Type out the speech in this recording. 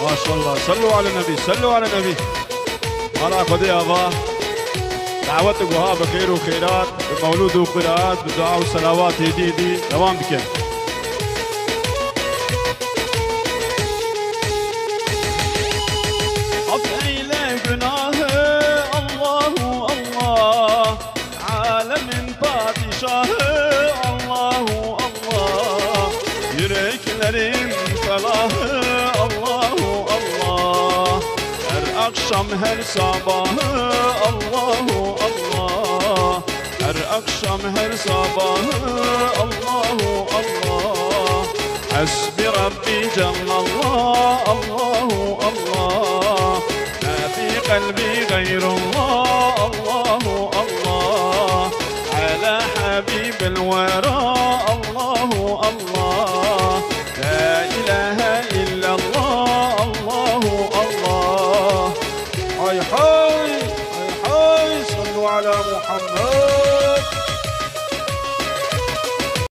ما شاء الله. صلوا على النبي، صلوا على النبي. مرة قضية أبا دعوتك وها بخير وخيرات بمولود وقراءات بدعاء وصلوات هدي دوام بك. عفي له جناه الله الله عالم padişah الله الله yüreklerin felahı الله الله her akşam her sabahı الله الله her akşam her sabahı الله الله hasbi Rabbi Cellallah الله الله ما في قلبي غير الله الله الله على حبيب الورى الله الله لا إله إلا الله الله الله. هاي هاي هاي هاي صلوا على محمد.